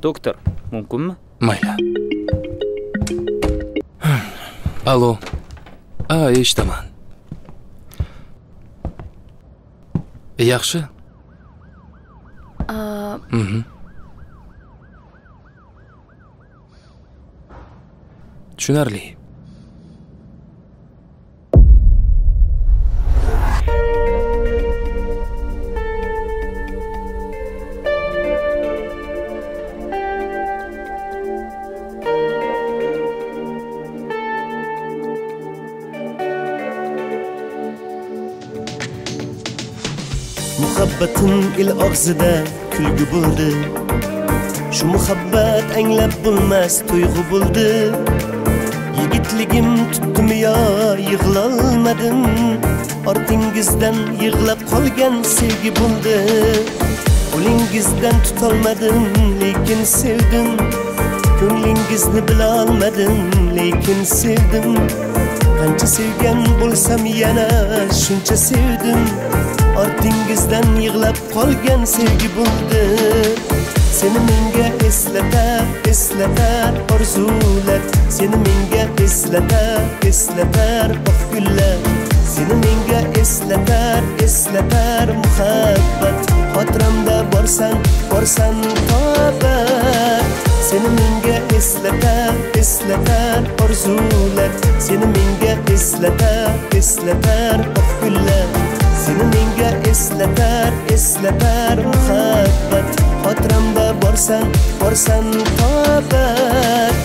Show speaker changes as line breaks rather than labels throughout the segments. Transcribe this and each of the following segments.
doktor, mumkinmi?
Mayli. Alo. Eshitaman. Yaxshi? Tushunarli.
Muhabbatim il og'zida kulgi bo'ldi. Shu muhabbat anglab bo'lmas tuyg'u bo'ldi. Yigitligim tutdimi yo yig'lolmadim. Ortingizdan yig'lab qolgan sevgi bo'ldi. Qo'lingizdan tutolmadim, lekin sevdim. Ko'nglingizni bila olmadim, lekin sevdim. Qancha sevgan bo'lsam yana shuncha sevdim. Ortingizdan yig'lab qolgan sevgi bo'ldi. Seni menga eslatar orzular. Seni menga eslatar oq gullar. Seni menga eslatar muhabbat. Xotiramda borsan tobat. Seni menga eslatar orzular. Seni menga eslatar oq gullar. Seni menga eslatar muhabbat. Xotiramda borsan tobat.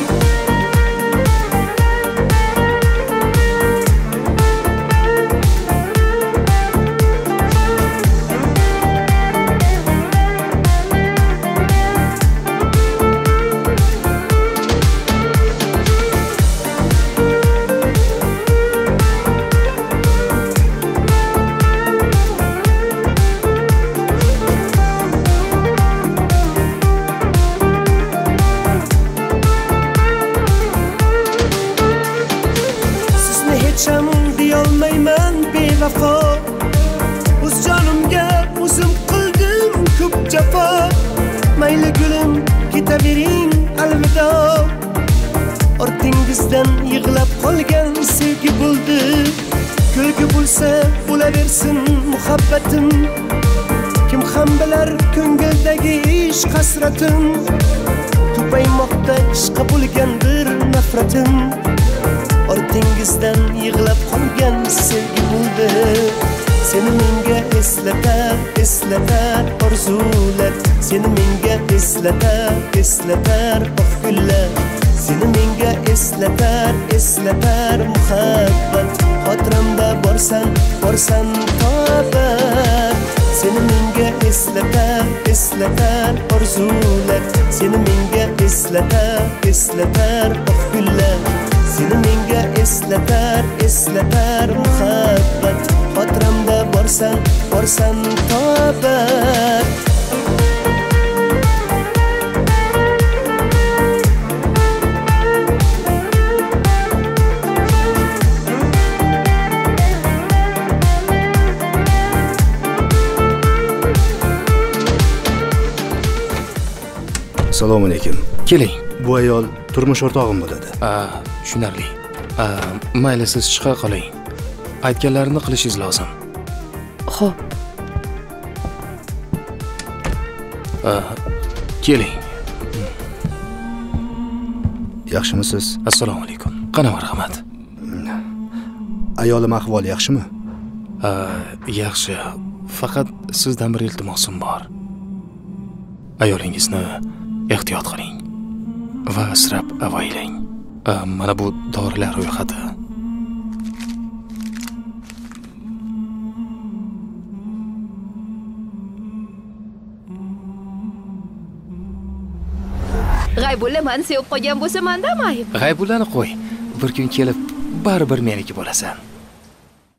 Deyolmayman bevafo. O'z jonimga o'zim qildim ko'p jafo. Mayli gulim ketavering alvido. Ortingizdan yig'lab qolgan sevgi bo'ldi. Kulgi bo'lsa bo'laversin muhabbatim. Kim ham bilar ko'ngildagi ishq hasratim. Ko'paymoqda ishqa bo'lgan bir nafratim. Ortingizdan yig'lab qolgan sevgi bo'ldi. Seni menga eslatar orzular. Seni menga eslatar oq gullar. Seni menga eslatar muhabbat. Xotiramda borsan tobat. Seni menga eslatar orzular. Seni menga eslatar oq gullar. Seni menga eslatar muhabbat. Xotiramda borsan tobat.
Assalomu alaykum.
Keling.
Bu ayol turmush o'rtog'im bo'ladi.
Tushunarli. Mayli, siz chiqa qoling. Aytganlarini qilishingiz lozim.
Xo'p.
Keling.
Yaxshimisiz?
Assalomu alaykum. Qana marhamat.
Ayolim ahvoli yaxshimi?
Yaxshi. Faqat sizdan bir iltimosim bor. Ayolingizni ehtiyot qiling va asrab avaylang. Mana bu dorilar ro'yxati.
G'aybulla meni sevib qolgan bo'lsa, menda ayb.
G'aybullani qo'y. Bir kun kelib baribir meniki bo'lasan.